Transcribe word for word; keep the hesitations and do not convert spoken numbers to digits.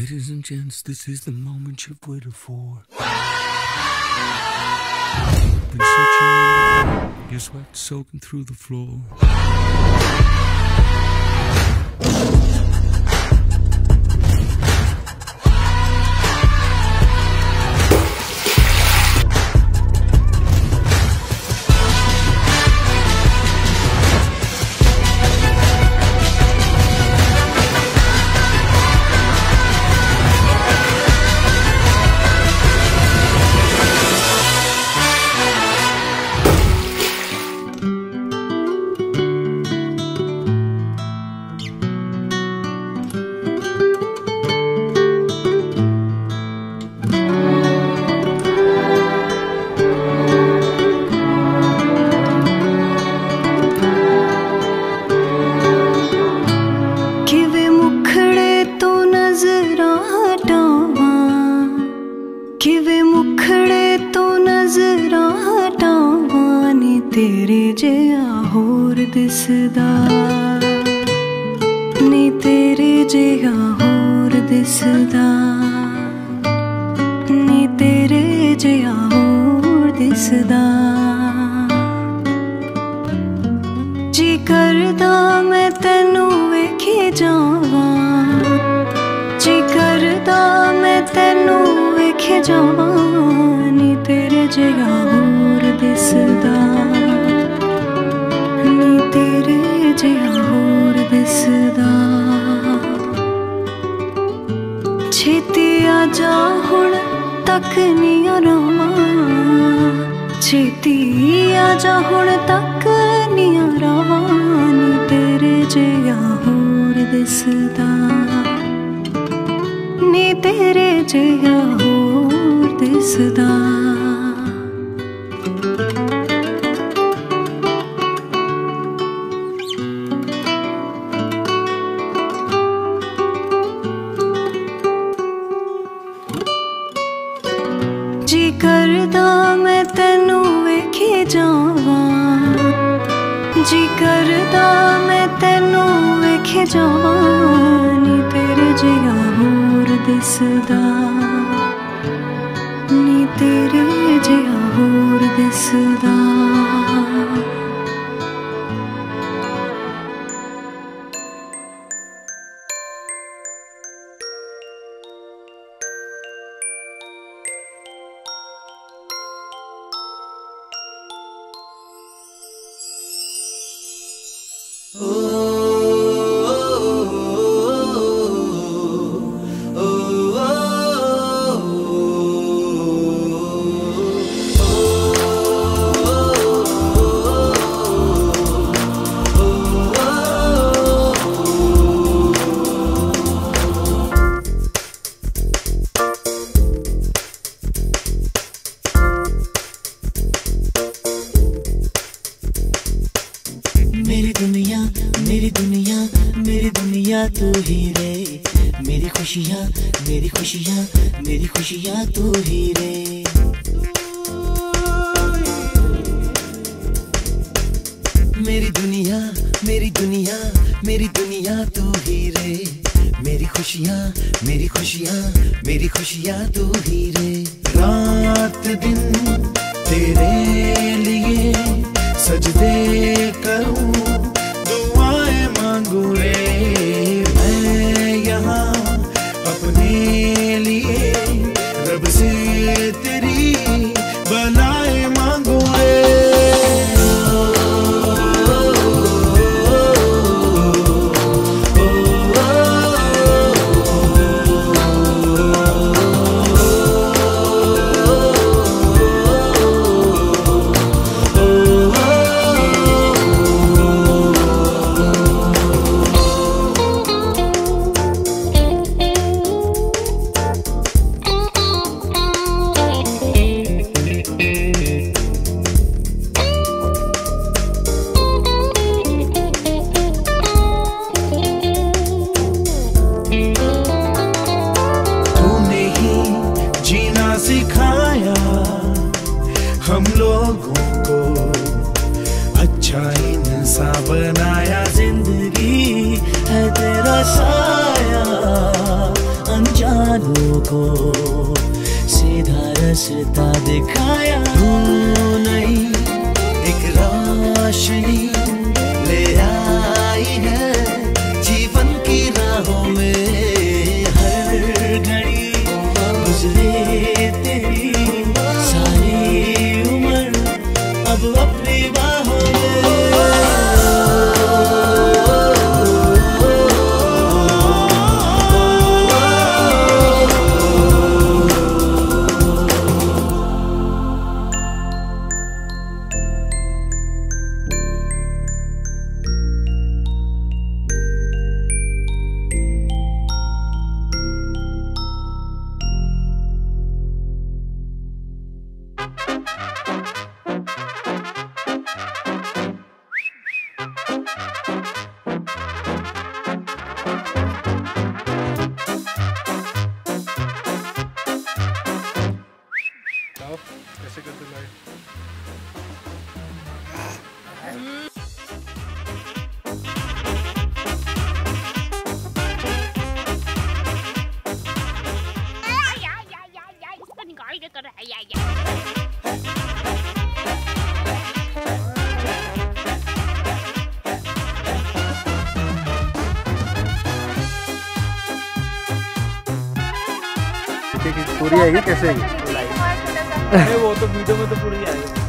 Ladies and gents, this is the moment you've waited for. Been searching, your sweat soaking through the floor. तेरे जिया होर दिसदा नी तेरे जिया होर दिसदा नी तेरे जिया होर दिसदा जी करदा मैं तैनू वेखी जावां जी करदा मैं तैनू वेखी जावां नी तेरे जिया होर दिसदा तेरे जिया होर दिसदा छेती आजा हुण तक नहीं आरावां छेती आजा हुण तक नहीं आरावां नी तेरे जिया होर दिसदा नी तेरे जिया होर दिसदा जी करदा मैं तैनू वेखी जावां जी करदा मैं तैनू वेखी जावां नी तेरे जिया होर दिसदा नी तेरे जिया होर दिसदा मेरी दुनिया मेरी दुनिया मेरी दुनिया तू ही रे मेरी खुशियाँ मेरी खुशियाँ मेरी खुशियाँ तू ही रे मेरी दुनिया मेरी दुनिया मेरी दुनिया तू ही रे मेरी खुशियाँ मेरी खुशियाँ मेरी खुशियाँ तू ही रे रात दिन तेरे लिए सजदे करूं दुआएं मांगू रे मैं यहाँ अपने लिए रब से तेरी बनाए मांगू रे सिखाया हम लोगों को अच्छा इंसान बनाया जिंदगी है तेरा साया अनजान को सीधा रास्ता दिखाया। हूँ नहीं एक रोशनी ले आई है जीवन की राहों में। हर घड़ी गुजरे तेरी सारी उम्र अब अपनी बाहों में। कैसे करते लाइट? इसको निकाल के कर रहा है। पूरी आएगी कैसे आएगी? वो तो वीडियो में तो पूरी आएगी।